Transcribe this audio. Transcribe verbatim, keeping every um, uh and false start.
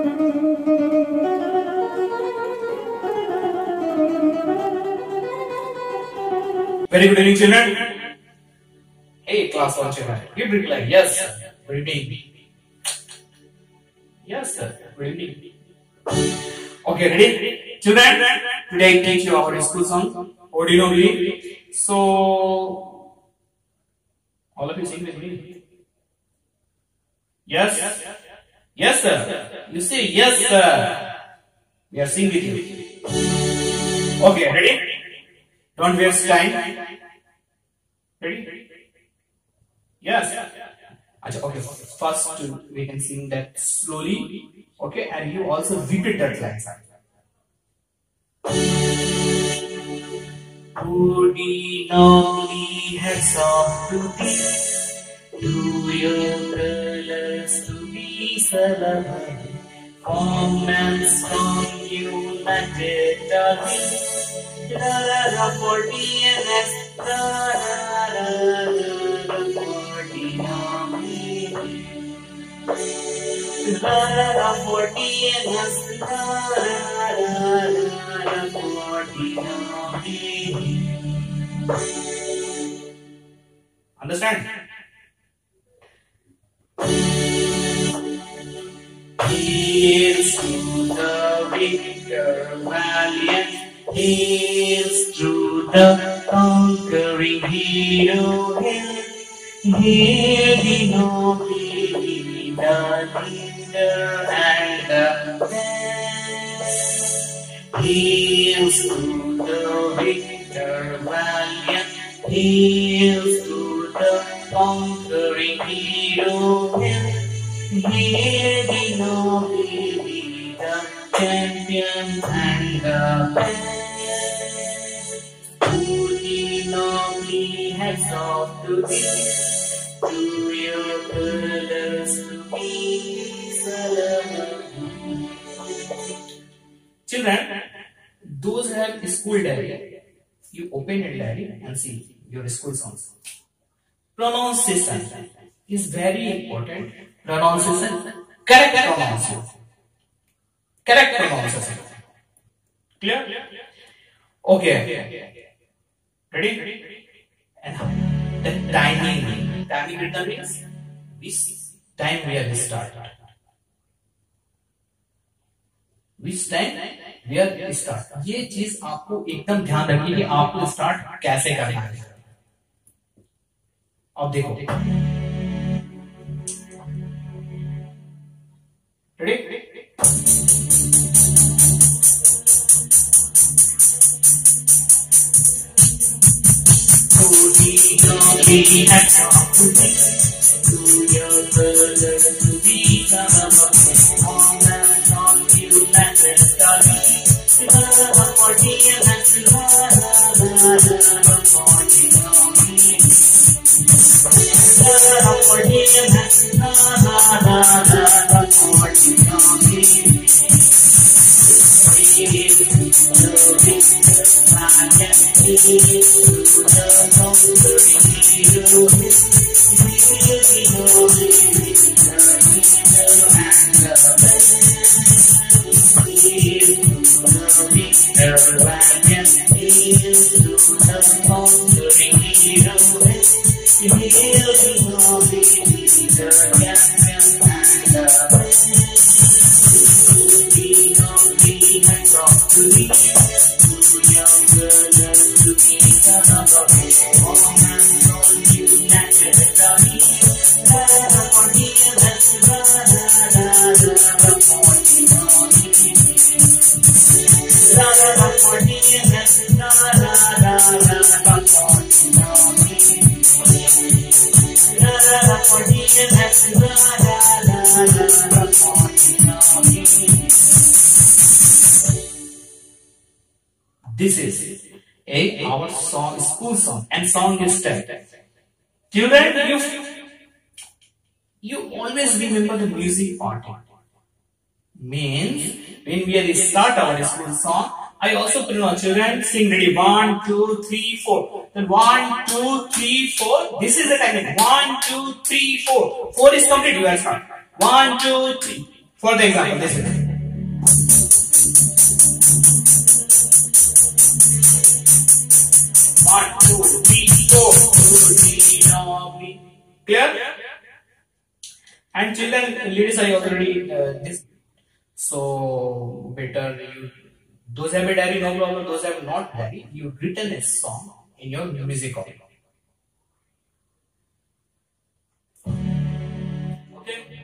Very good evening, children. Hey, class one children. Give reply. Yes, sir. Good evening. Yes, sir. Good evening. Okay, ready? Children, today I teach you our school song, Ordinary. So, all of you sing with me. Yes? Yes, sir. You say yes, sir. We are singing with you. Okay, ready? Don't waste time. Ready? Yes. Okay, first we can sing that slowly. Okay, and you also repeat that line. Ordinary heads off to thee, to your colors to be celebrated. Form and strong, united are we. La for D N S, la la la for Ordinary. La for D N S, la la la for Ordinary. Understand? Here's to the victor valiant. Here's to the conquering hero. Here we know we the leader and the best. Here's to the victor valiant. Here's to the conquering hero. Here we know we be the champions and the best. Ordinary heads off to thee, to your colors to be celebrated. Children, those who have school diary, you open your diary and see your school songs. Pronunciation is very important. Pronunciation, correct pronunciation. Correct pronunciation. Clear? Okay. Ready? And the timing. Timing written means which time we have started. Which time we have started. ये चीज आपको एकदम ध्यान रखिए कि आपको start कैसे करना है. अब देखो. Ready? Ordinary heads off to thee, to your colors to be celebrated. Form and strong, you landed study. Love for dear and love, love for Ordinary. Love for dear and love, love for Ordinary. Here's to the victor valiant. Here's to the conquering hero. Here we know we be the leader and the best. Here's to the victor valiant. Here's to the conquering hero. Here we know we be the champion and the best. We know we hands off to thee, to young girls to be celebrated. Form and strong, united are we. Love for dear, let's love, love for Ordinary. Love for dear, let's love, love for Ordinary. Love for dear, let's love, love for Ordinary. This is a our song, school song, and song is type. Children, you you always remember the music part. Means when we start our school song, I also tell our children sing ready one, two, three, four. Then one, two, three, four. This is the timing. One, two, three, four. Four is complete. You are start. One, two, three. For the example, listen. One, two, three, four. Clear? And children, ladies, I already uh, this. So better you. Those have a diary, no problem. Those have not diary. You written a song in your music copy. Okay.